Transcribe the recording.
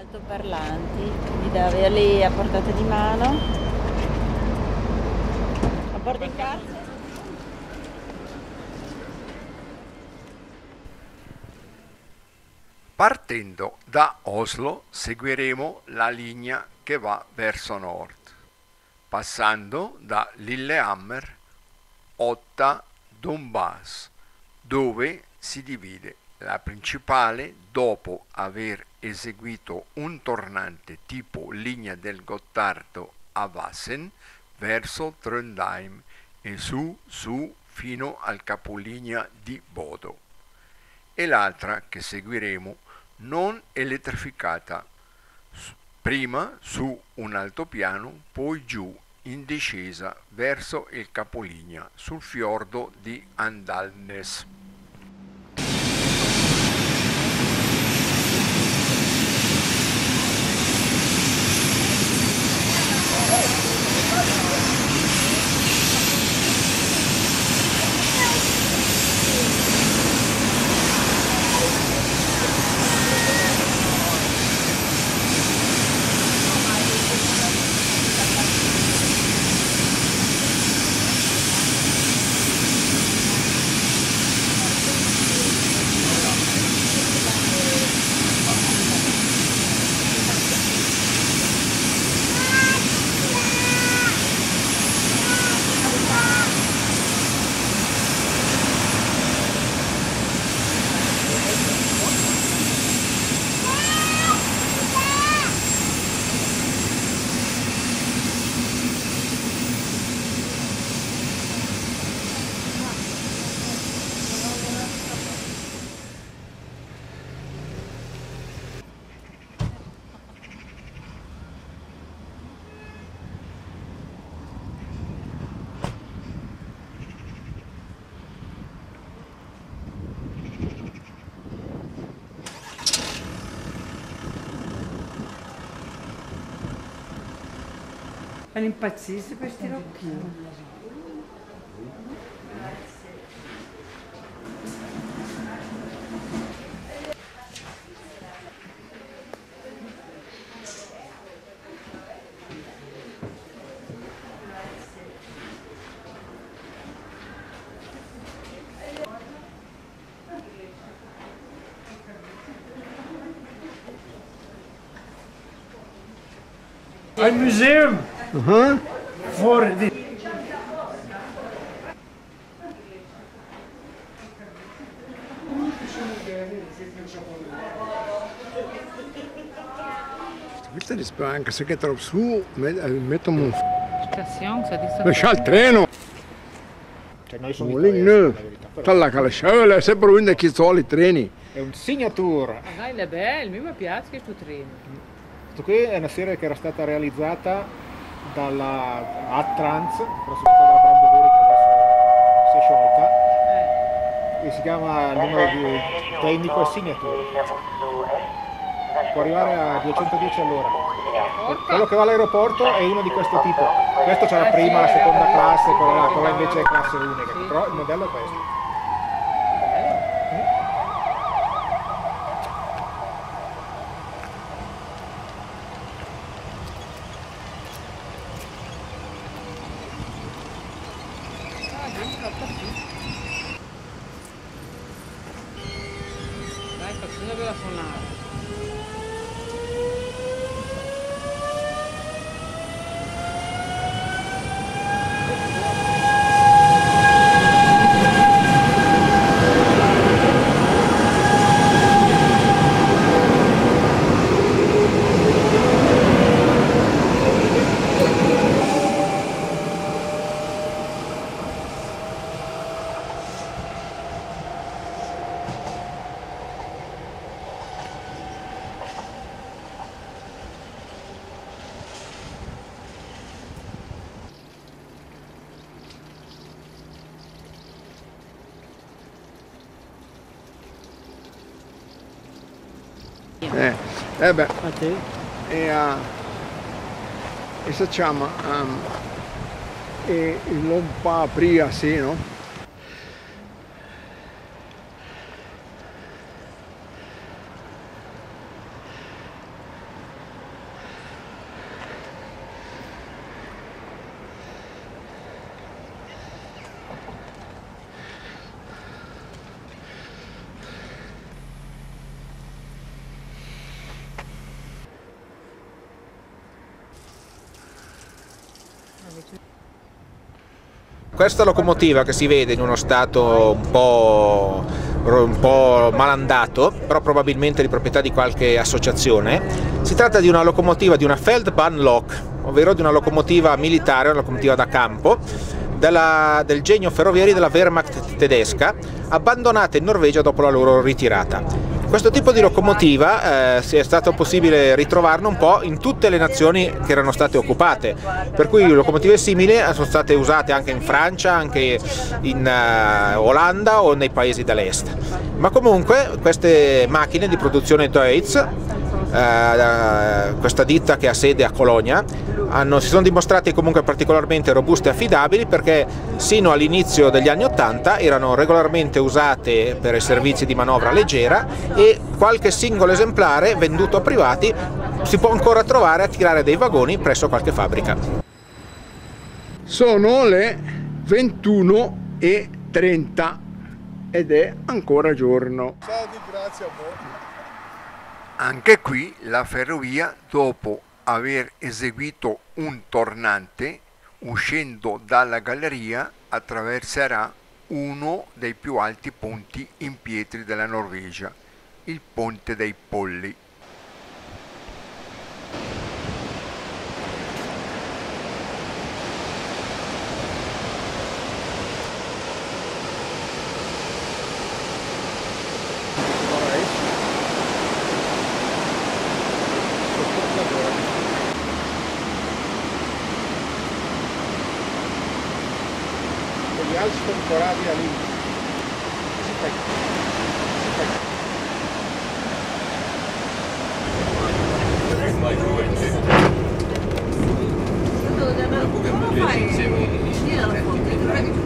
Altoparlanti, quindi da averli a portata di mano. A porta in casa. Partendo da Oslo seguiremo la linea che va verso nord, passando da Lillehammer, Otta, Dombas, dove si divide la principale dopo aver eseguito un tornante tipo linea del Gottardo a Vassen verso Trondheim e su fino al capolinea di Bodo, e l'altra che seguiremo non elettrificata, prima su un altopiano, poi giù in discesa verso il capolinea sul fiordo di Andalnes. Sono impazziti questi rocchini. Al museum voor die. Questa è anche se che trovo su, mettiamo un Station, ça dit ça. lascia il treno. Cioè noi sono Un lì, italiani, no. la verità, però Talla che lascia, sempre uno che sono i treni. è un signature. Ah, il è bello, mi piace questo treno. Questo qui è una serie che era stata realizzata dalla Attrans, la società della Brandoveri che adesso si è sciolta, e si chiama il numero di tecnico è signature. Può arrivare a 210 all'ora. Quello che va all'aeroporto è uno di questo tipo. Questo c'è la prima, la seconda classe, quella invece è classe unica, però il modello è questo. Dai, facciamo la suonare. Beh, e se chiama e non pa aprire sì, no? Questa locomotiva, che si vede in uno stato un po' malandato, però probabilmente di proprietà di qualche associazione, si tratta di una locomotiva di una Feldbahnlok, ovvero di una locomotiva militare, una locomotiva da campo, del genio ferroviario della Wehrmacht tedesca, abbandonata in Norvegia dopo la loro ritirata. Questo tipo di locomotiva è stato possibile ritrovarlo un po' in tutte le nazioni che erano state occupate, per cui locomotive simili sono state usate anche in Francia, anche in Olanda o nei paesi dell'est. Ma comunque queste macchine di produzione Deutz, questa ditta che ha sede a Colonia, si sono dimostrate comunque particolarmente robuste e affidabili, perché sino all'inizio degli anni 80 erano regolarmente usate per i servizi di manovra leggera, e qualche singolo esemplare venduto a privati si può ancora trovare a tirare dei vagoni presso qualche fabbrica. Sono le 21:30 ed è ancora giorno. Grazie a voi. Anche qui la ferrovia, dopo aver eseguito un tornante, uscendo dalla galleria, attraverserà uno dei più alti ponti in pietre della Norvegia, il Ponte dei Polli. Gli alti temporali all'inizio. Come fai?